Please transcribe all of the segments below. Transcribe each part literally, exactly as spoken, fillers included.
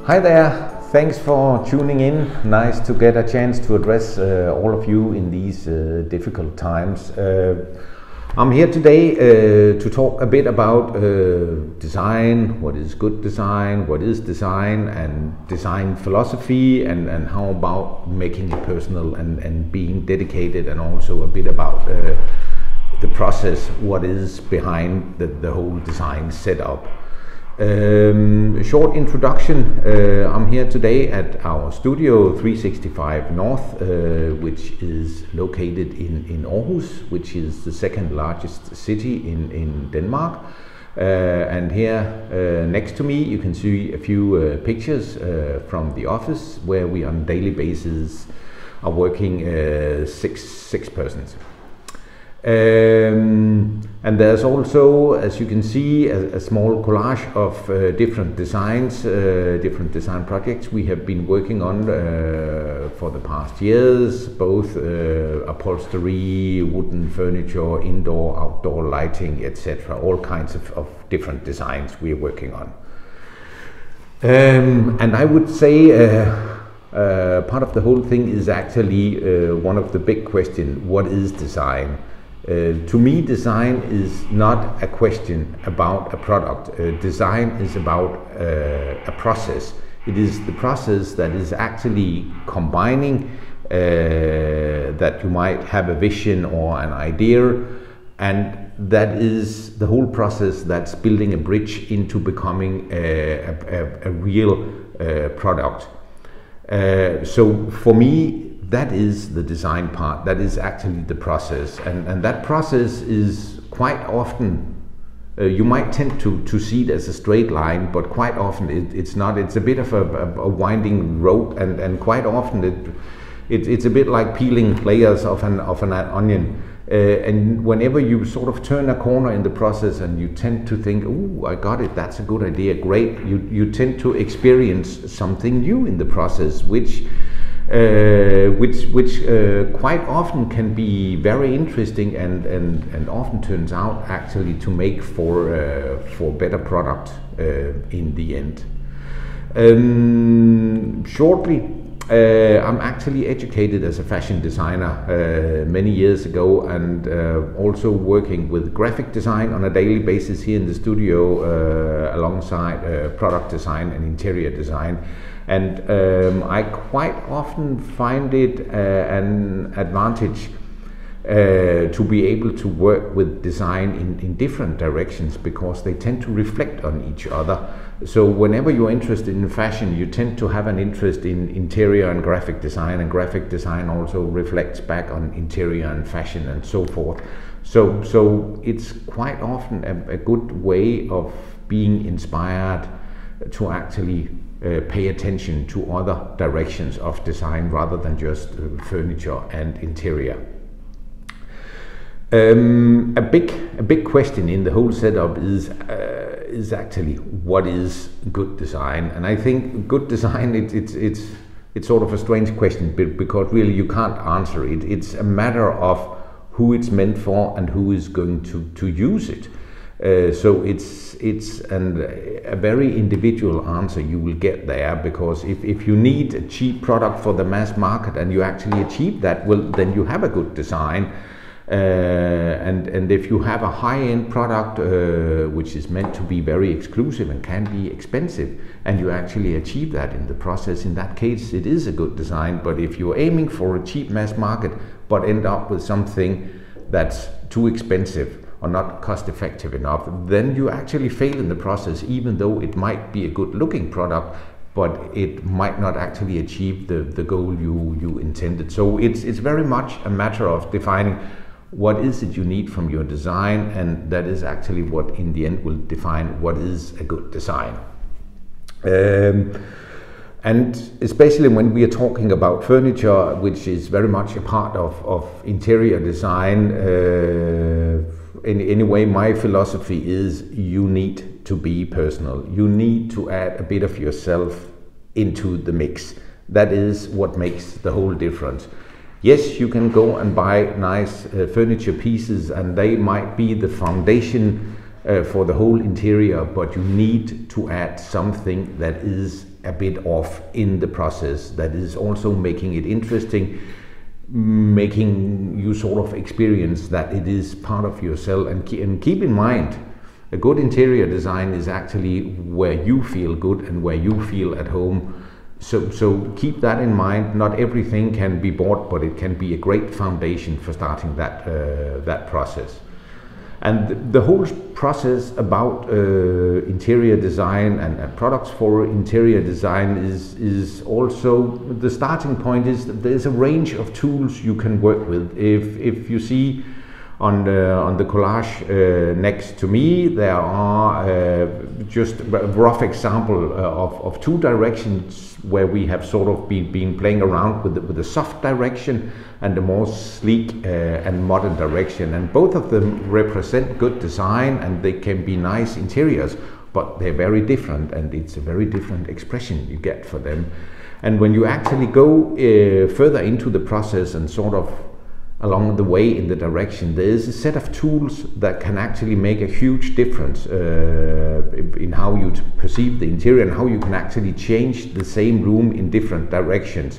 Hi there, thanks for tuning in. Nice to get a chance to address uh, all of you in these uh, difficult times. Uh, I'm here today uh, to talk a bit about uh, design, what is good design, what is design, and design philosophy, and, and how about making it personal and, and being dedicated, and also a bit about uh, the process, what is behind the, the whole design setup. Um, a short introduction. uh, I'm here today at our studio three sixty-five North, uh, which is located in, in Aarhus, which is the second largest city in, in Denmark. Uh, and here uh, next to me you can see a few uh, pictures uh, from the office, where we on a daily basis are working uh, six, six persons. Um, and there's also, as you can see, a, a small collage of uh, different designs, uh, different design projects we have been working on uh, for the past years, both uh, upholstery, wooden furniture, indoor, outdoor lighting, et cetera. All kinds of, of different designs we are working on. Um, and I would say uh, uh, part of the whole thing is actually uh, one of the big questions: what is design? Uh, to me, design is not a question about a product. Uh, design is about uh, a process. It is the process that is actually combining uh, that you might have a vision or an idea, and that is the whole process that's building a bridge into becoming a, a, a real uh, product. Uh, so for me, that is the design part. That is actually the process, and, and that process is quite often, uh, you might tend to, to see it as a straight line, but quite often it, it's not. It's a bit of a, a, a winding road, and, and quite often it, it, it's a bit like peeling layers of an, of an onion. Uh, and whenever you sort of turn a corner in the process and you tend to think, oh, I got it, that's a good idea, great, you, you tend to experience something new in the process, which Uh, which which uh, quite often can be very interesting, and, and, and often turns out actually to make for uh, for better product uh, in the end. Um, shortly, uh, I'm actually educated as a fashion designer uh, many years ago, and uh, also working with graphic design on a daily basis here in the studio, uh, alongside uh, product design and interior design. And um, I quite often find it uh, an advantage uh, to be able to work with design in, in different directions, because they tend to reflect on each other. So whenever you're interested in fashion, you tend to have an interest in interior and graphic design, and graphic design also reflects back on interior and fashion and so forth. So, so it's quite often a, a good way of being inspired to actually Uh, pay attention to other directions of design rather than just uh, furniture and interior. Um, a big, a big question in the whole setup is uh, is actually what is good design, and I think good design it, it's it's it's sort of a strange question, because really you can't answer it. It's a matter of who it's meant for and who is going to to use it. Uh, so it's it's an, a very individual answer you will get there, because if, if you need a cheap product for the mass market and you actually achieve that, well, then you have a good design. Uh, and, and if you have a high-end product uh, which is meant to be very exclusive and can be expensive, and you actually achieve that in the process, in that case it is a good design. But if you're aiming for a cheap mass market but end up with something that's too expensive or not cost effective enough, then you actually fail in the process, even though it might be a good looking product, but it might not actually achieve the, the goal you, you intended. So it's, it's very much a matter of defining what is it you need from your design, and that is actually what in the end will define what is a good design. Um, And especially when we are talking about furniture, which is very much a part of, of interior design, uh, in any way, my philosophy is you need to be personal. You need to add a bit of yourself into the mix. That is what makes the whole difference. Yes, you can go and buy nice uh, furniture pieces, and they might be the foundation uh, for the whole interior, but you need to add something that is a bit off in the process, that is also making it interesting, making you sort of experience that it is part of yourself. And, ke and keep in mind, a good interior design is actually where you feel good and where you feel at home. So, so keep that in mind. Not everything can be bought, but it can be a great foundation for starting that, uh, that process. And the whole process about uh, interior design and, and products for interior design is, is also, the starting point is that there's a range of tools you can work with. If, if you see on the, on the collage uh, next to me, there are uh, just a rough example uh, of, of two directions where we have sort of been, been playing around with the, with the soft direction and the more sleek uh, and modern direction. And both of them represent good design, and they can be nice interiors, but they're very different, and it's a very different expression you get for them. And when you actually go uh, further into the process and sort of along the way in the direction, there is a set of tools that can actually make a huge difference uh, in how you perceive the interior and how you can actually change the same room in different directions.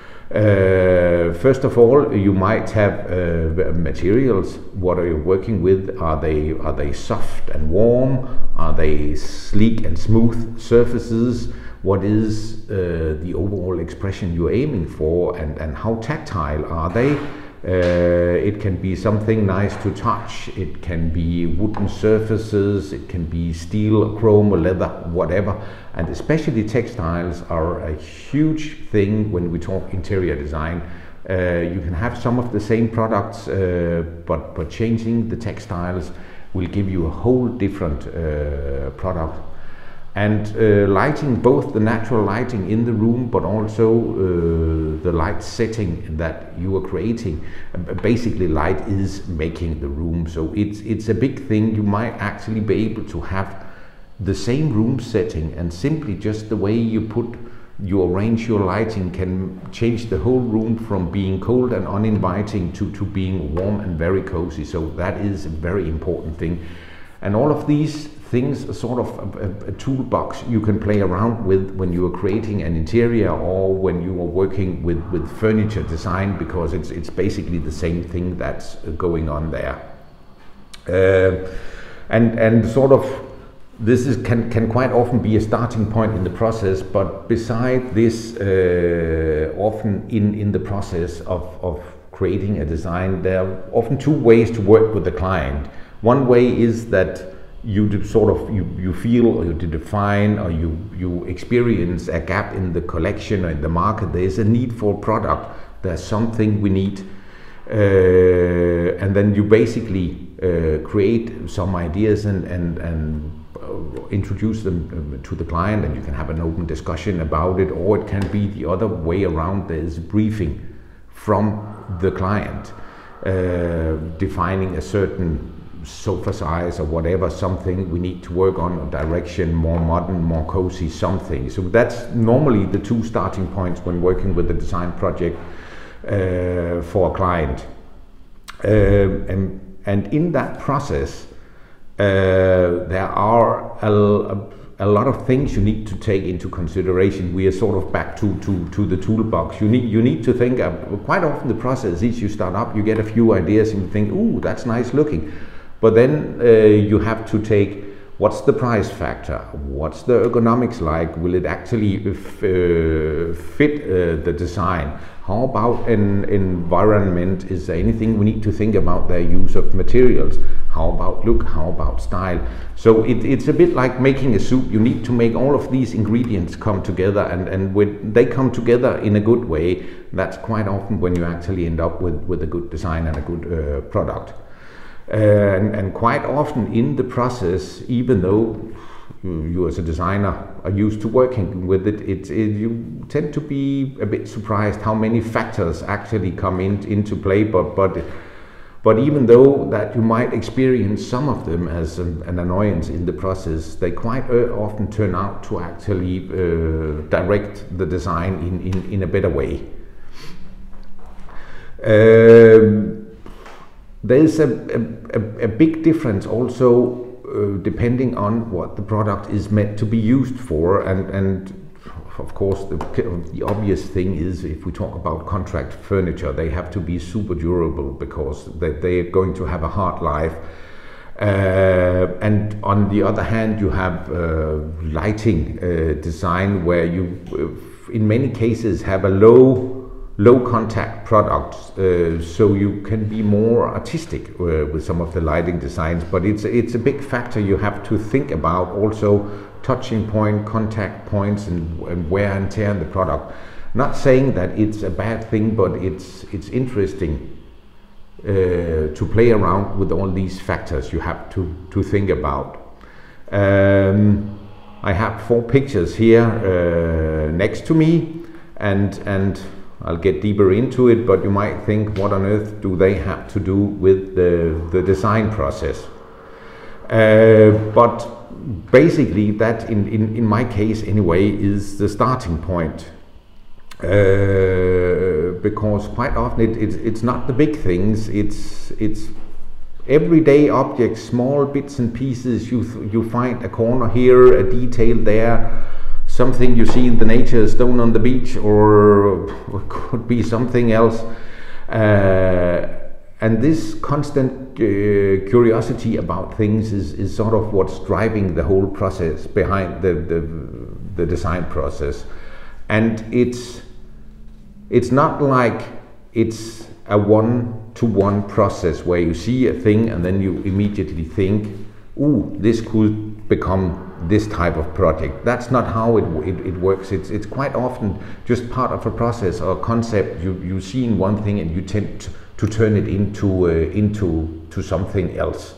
Uh, first of all, you might have uh, materials. What are you working with? Are they are they soft and warm? Are they sleek and smooth surfaces? What is uh, the overall expression you're aiming for, and, and how tactile are they? Uh, it can be something nice to touch, it can be wooden surfaces, it can be steel, chrome or leather, whatever. And especially textiles are a huge thing when we talk interior design. Uh, you can have some of the same products, uh, but, but changing the textiles will give you a whole different uh, product. And uh, lighting, both the natural lighting in the room, but also uh, the light setting that you are creating. Uh, basically, light is making the room, so it's it's a big thing. You might actually be able to have the same room setting, and simply just the way you put, you arrange your lighting can change the whole room from being cold and uninviting to to being warm and very cozy. So that is a very important thing, and all of these things are sort of a, a toolbox you can play around with when you are creating an interior or when you are working with, with furniture design, because it's, it's basically the same thing that's going on there. Uh, and, and sort of this is, can, can quite often be a starting point in the process, but beside this, uh, often in, in the process of, of creating a design, there are often two ways to work with the client. One way is that you do sort of you, you feel or you define or you you experience a gap in the collection or in the market. There is a need for a product, there's something we need, uh, and then you basically uh, create some ideas and and and uh, introduce them to the client, and you can have an open discussion about it. Or it can be the other way around. There is a briefing from the client uh, defining a certain sofa size or whatever, something we need to work on, a direction, more modern, more cozy, something. So that's normally the two starting points when working with a design project uh, for a client. Uh, and, and in that process, uh, there are a, a lot of things you need to take into consideration. We are sort of back to, to, to the toolbox. You need, you need to think, of, quite often the process is you start up, you get a few ideas and you think, ooh, that's nice looking. But then uh, you have to take, what's the price factor? What's the ergonomics like? Will it actually f uh, fit uh, the design? How about an environment? Is there anything we need to think about their use of materials? How about look? How about style? So it, it's a bit like making a soup. You need to make all of these ingredients come together, and, and when they come together in a good way, that's quite often when you actually end up with, with a good design and a good uh, product. Uh, and, and quite often in the process, even though you, you as a designer are used to working with it, it, it, you tend to be a bit surprised how many factors actually come in, into play. But, but, but even though that you might experience some of them as an, an annoyance in the process, they quite uh, often turn out to actually uh, direct the design in, in, in a better way. Um, There is a, a, a big difference also uh, depending on what the product is meant to be used for, and and of course the, the obvious thing is, if we talk about contract furniture, they have to be super durable because they, they're going to have a hard life. Uh, and on the other hand, you have uh, lighting uh, design where you, uh, in many cases, have a low, low contact product, uh, so you can be more artistic uh, with some of the lighting designs. But it's it's a big factor you have to think about. Also, touching point, contact points, and, and wear and tear in the product. Not saying that it's a bad thing, but it's it's interesting. Uh, to play around with all these factors you have to, to think about. Um, I have four pictures here uh, next to me, and and I'll get deeper into it, but you might think, what on earth do they have to do with the, the design process? Uh, but basically that, in, in, in my case anyway, is the starting point. Uh, because quite often it, it's, it's not the big things, it's it's everyday objects, small bits and pieces. You th you find a corner here, a detail there, something you see in the nature, a stone on the beach, or it could be something else. Uh, and this constant uh, curiosity about things is, is sort of what's driving the whole process behind the, the, the design process. And it's It's not like it's a one-to-one process where you see a thing and then you immediately think, ooh, this could become this type of project. That's not how it, it, it works. It's, it's quite often just part of a process or a concept. You, you see in one thing and you tend to, to turn it into, uh, into to something else.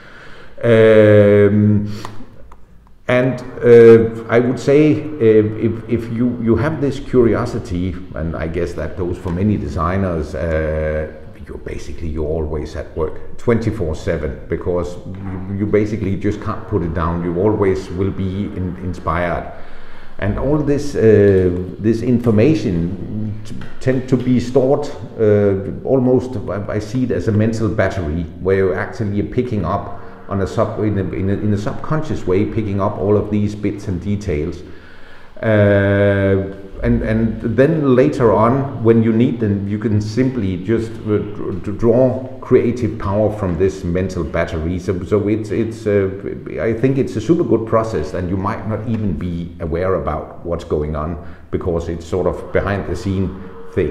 Um, And uh, I would say uh, if, if you, you have this curiosity, and I guess that goes for many designers, uh, you're basically you're always at work twenty-four seven, because you, you basically just can't put it down. You always will be in, inspired. And all this, uh, this information tend to be stored uh, almost, I see it as a mental battery, where you're actually picking up on a sub in a, in, a, in a subconscious way, picking up all of these bits and details, uh, and and then later on, when you need them, you can simply just uh, draw creative power from this mental battery. So, so it's it's uh, I think it's a super good process, and you might not even be aware about what's going on because it's sort of behind the scene thing.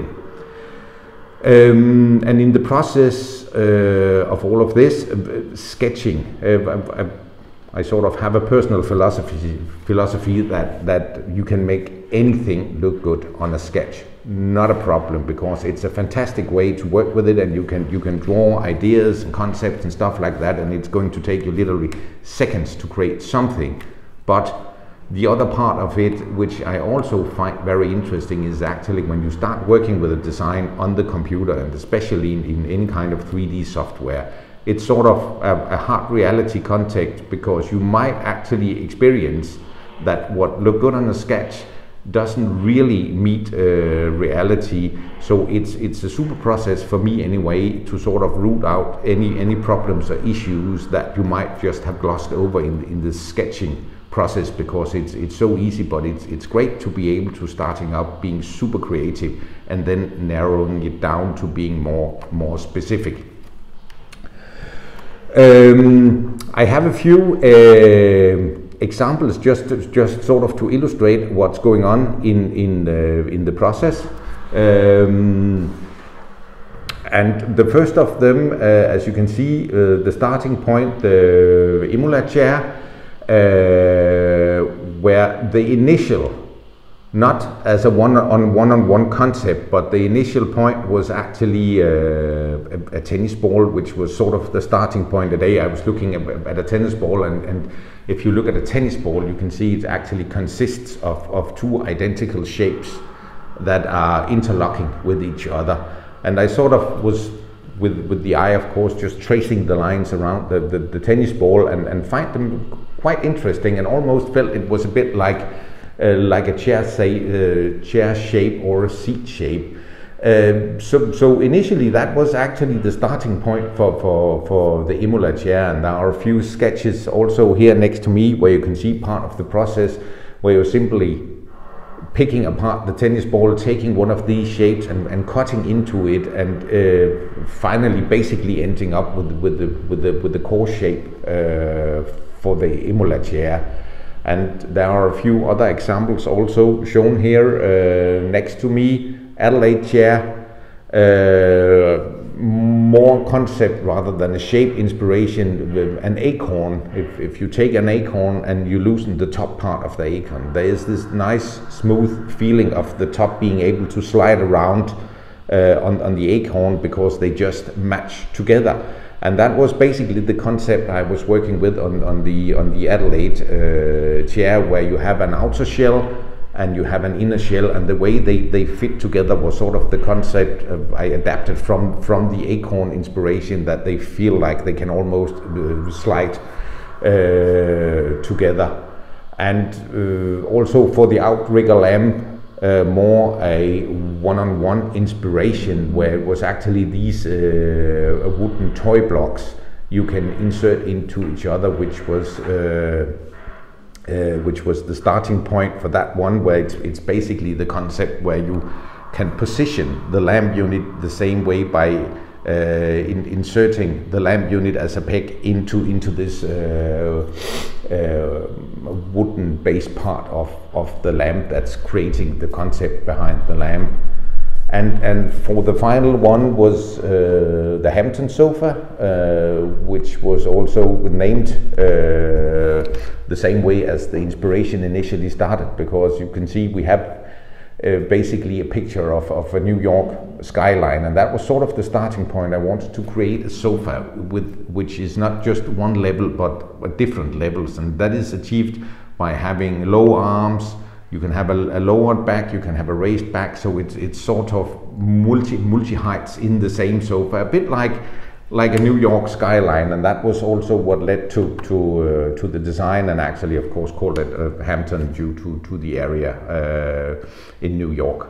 Um, and in the process uh, of all of this, uh, sketching, uh, I, I sort of have a personal philosophy philosophy that, that you can make anything look good on a sketch. Not a problem, because it's a fantastic way to work with it, and you can, you can draw ideas and concepts and stuff like that, and it's going to take you literally seconds to create something. But the other part of it, which I also find very interesting, is actually when you start working with a design on the computer, and especially in, in any kind of three D software, it's sort of a, a hard reality contact, because you might actually experience that what looked good on a sketch doesn't really meet uh, reality. So it's it's a super process for me anyway to sort of root out any any problems or issues that you might just have glossed over in in the sketching process, because it's it's so easy. But it's it's great to be able to starting up being super creative and then narrowing it down to being more more specific. Um, I have a few uh, examples just to, just sort of to illustrate what's going on in in the in the process. Um, and the first of them, uh, as you can see, uh, the starting point, the Imola chair, uh, where the initial, not as a one-on one-on-one concept, but the initial point was actually uh, a, a tennis ball, which was sort of the starting point. Today I was looking at, at a tennis ball, and, and if you look at a tennis ball, you can see it actually consists of, of two identical shapes that are interlocking with each other. And I sort of was, with, with the eye of course, just tracing the lines around the, the, the tennis ball, and, and find them quite interesting, and almost felt it was a bit like Uh, like a chair, say, uh, chair shape or a seat shape. Uh, so, so initially that was actually the starting point for, for, for the Imola chair, and there are a few sketches also here next to me where you can see part of the process where you're simply picking apart the tennis ball, taking one of these shapes and, and cutting into it, and uh, finally basically ending up with, with, the, with, the, with the core shape uh, for the Imola chair. And there are a few other examples also shown here uh, next to me. Adelaide chair, uh, more concept rather than a shape inspiration. An acorn, if, if you take an acorn and you loosen the top part of the acorn, there is this nice smooth feeling of the top being able to slide around uh, on, on the acorn because they just match together. And that was basically the concept I was working with on, on the on the Adelaide uh, chair, where you have an outer shell and you have an inner shell, and the way they, they fit together was sort of the concept of, I adapted from, from the acorn inspiration, that they feel like they can almost uh, slide uh, together. And uh, also for the outrigger lamp, uh, more a one-on-one inspiration, where it was actually these uh, wooden toy blocks you can insert into each other, which was uh, Uh, which was the starting point for that one, where it's, it's basically the concept where you can position the lamp unit the same way by uh, in, inserting the lamp unit as a peg into into this uh, uh, wooden base part of, of the lamp that's creating the concept behind the lamp. And, and for the final one was uh, the Hampton sofa, uh, which was also named uh, the same way as the inspiration initially started, because you can see we have uh, basically a picture of, of a New York skyline, and that was sort of the starting point. I wanted to create a sofa with which is not just one level but different levels, and that is achieved by having low arms. You can have a, a lowered back, you can have a raised back, so it's it's sort of multi multi heights in the same sofa, a bit like like a New York skyline, and that was also what led to to uh, to the design, and actually, of course, called it uh, Hampton due to to the area uh, in New York.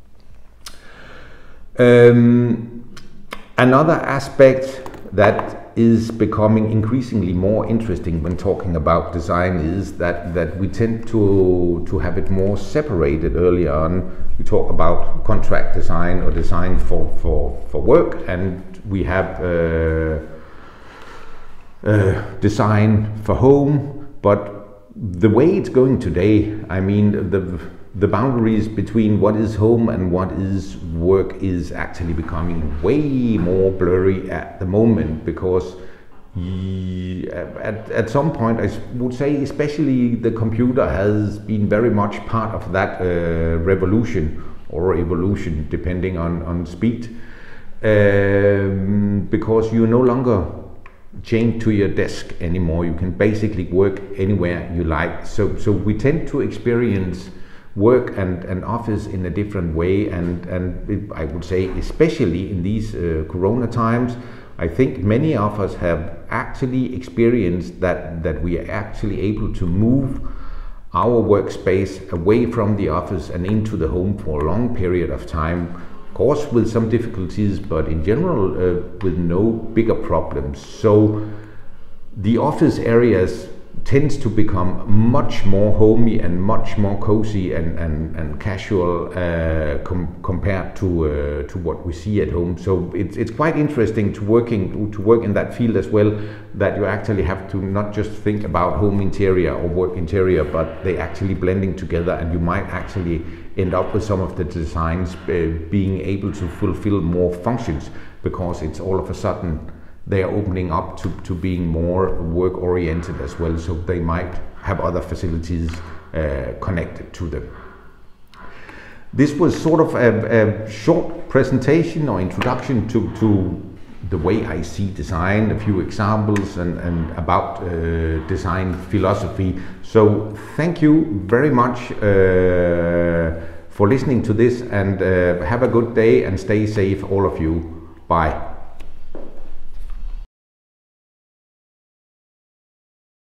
Um, another aspect that is becoming increasingly more interesting when talking about design is that that we tend to to have it more separated. Early on, we talk about contract design or design for for for work, and we have uh, uh, design for home. But the way it's going today, I mean, the the boundaries between what is home and what is work is actually becoming way more blurry at the moment, because at, at some point, I would say especially the computer has been very much part of that uh, revolution or evolution, depending on, on speed, um, because you're no longer chained to your desk anymore. You can basically work anywhere you like. So, so we tend to experience work and, and office in a different way, and, and it, I would say especially in these uh, corona times, I think many of us have actually experienced that, that we are actually able to move our workspace away from the office and into the home for a long period of time, of course with some difficulties, but in general uh, with no bigger problems. So the office areas tends to become much more homey and much more cozy and, and, and casual uh, com compared to uh, to what we see at home. So it's, it's quite interesting to working to work in that field as well, that you actually have to not just think about home interior or work interior, but they actually blending together, and you might actually end up with some of the designs uh, being able to fulfill more functions, because it's all of a sudden they are opening up to, to being more work oriented as well, so they might have other facilities uh, connected to them. This was sort of a, a short presentation or introduction to, to the way I see design, a few examples and, and about uh, design philosophy. So thank you very much uh, for listening to this, and uh, have a good day and stay safe, all of you. Bye.